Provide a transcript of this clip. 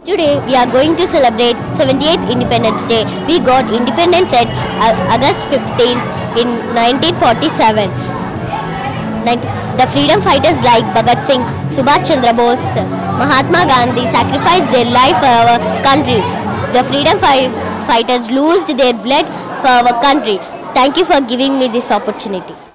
Today we are going to celebrate 78th Independence Day. We got independence at August 15 in 1947. The freedom fighters like Bhagat Singh, Subhash Chandra Bose, Mahatma Gandhi sacrificed their life for our country. The freedom fighters lost their blood for our country. Thank you for giving me this opportunity.